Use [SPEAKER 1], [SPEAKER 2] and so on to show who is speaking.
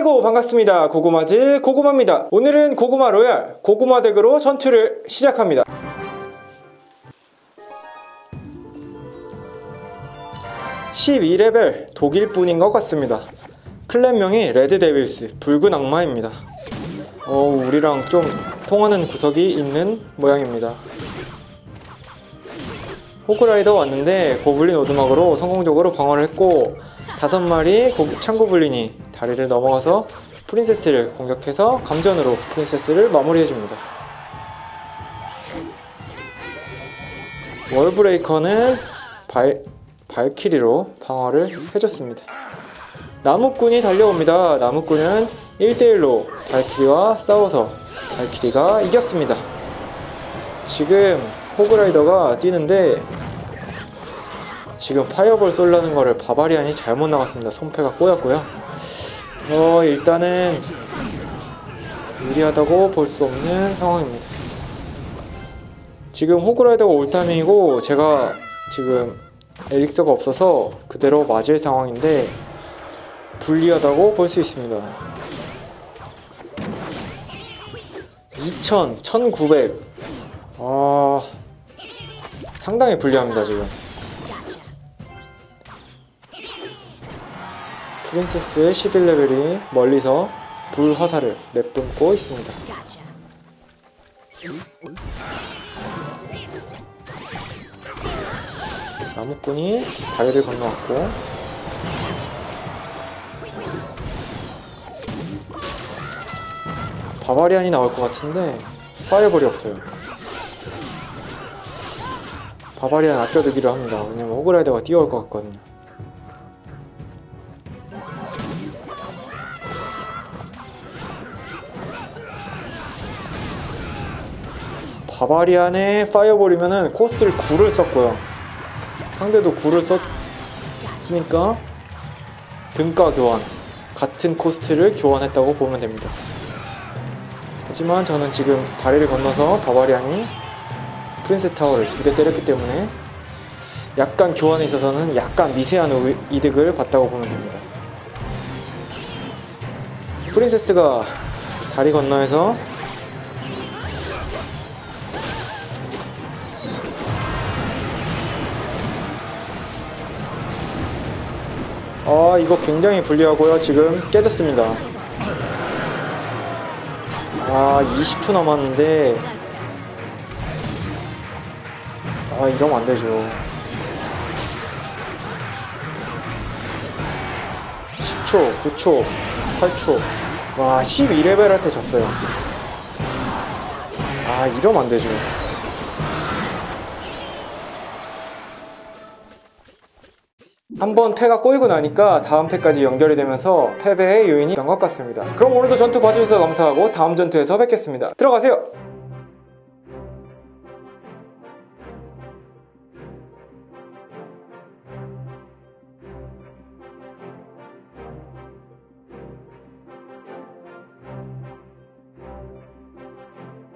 [SPEAKER 1] 아이고 반갑습니다. 고구마즈 고구마입니다. 오늘은 고구마 로얄 고구마 덱으로 전투를 시작합니다. (12레벨) 독일뿐인 것 같습니다. 클랜명이 레드데빌스 붉은 악마입니다. 우리랑 좀 통하는 구석이 있는 모양입니다. 호그라이더 왔는데 고블린 오두막으로 성공적으로 방어를 했고 5마리 창고블린이 다리를 넘어가서 프린세스를 공격해서 감전으로 프린세스를 마무리해줍니다. 월브레이커는 발키리로 방어를 해줬습니다. 나무꾼이 달려옵니다. 나무꾼은 1대1로 발키리와 싸워서 발키리가 이겼습니다. 지금 호그라이더가 뛰는데 지금 파이어볼 쏠라는 거를 바바리안이 잘못 나갔습니다. 손패가 꼬였고요. 일단은 유리하다고 볼 수 없는 상황입니다. 지금 호그라이더가 올 타이밍이고 제가 지금 엘릭서가 없어서 그대로 맞을 상황인데 불리하다고 볼 수 있습니다. 2000, 1900 상당히 불리합니다. 지금 프린세스의 11레벨이 멀리서 불화살을 내뿜고 있습니다. 나무꾼이 다리를 건너왔고 바바리안이 나올 것 같은데 파이어볼이 없어요. 바바리안 아껴두기로 합니다. 왜냐면 호그라이더가 뛰어올 것 같거든요. 바바리안의 파이어볼이면은 코스트를 9를 썼고요. 상대도 9를 썼으니까 등가 교환, 같은 코스트를 교환했다고 보면 됩니다. 하지만 저는 지금 다리를 건너서 바바리안이 프린세스 타워를 2대 때렸기 때문에 약간 교환에 있어서는 약간 미세한 이득을 봤다고 보면 됩니다. 프린세스가 다리 건너에서 이거 굉장히 불리하고요. 지금 깨졌습니다. 20초 남았는데 이러면 안되죠. 10초, 9초, 8초 12레벨한테 졌어요. 이러면 안되죠. 한번 패가 꼬이고 나니까 다음 패까지 연결이 되면서 패배의 요인이 된 것 같습니다. 그럼 오늘도 전투 봐주셔서 감사하고 다음 전투에서 뵙겠습니다. 들어가세요.